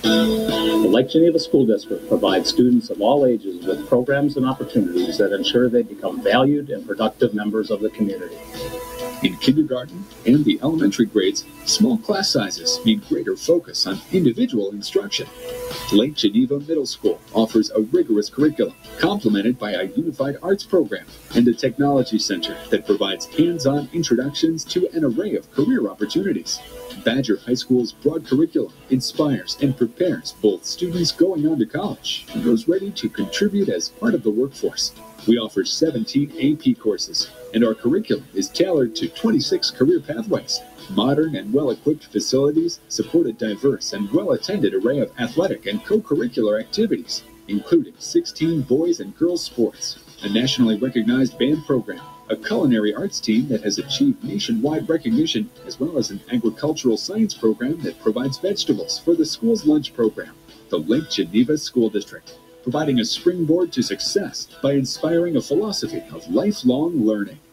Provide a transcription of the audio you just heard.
The Lake Geneva School District provides students of all ages with programs and opportunities that ensure they become valued and productive members of the community. In kindergarten and the elementary grades, small class sizes mean greater focus on individual instruction. Lake Geneva Middle School offers a rigorous curriculum, complemented by a unified arts program and a technology center that provides hands-on introductions to an array of career opportunities. Badger High School's broad curriculum inspires and prepares both students going on to college and those ready to contribute as part of the workforce. We offer 17 AP courses, and our curriculum is tailored to 26 career pathways. Modern and well-equipped facilities support a diverse and well-attended array of athletic and co-curricular activities, including 16 boys and girls sports, a nationally recognized band program, a culinary arts team that has achieved nationwide recognition, as well as an agricultural science program that provides vegetables for the school's lunch program. The Lake Geneva School District, providing a springboard to success by inspiring a philosophy of lifelong learning.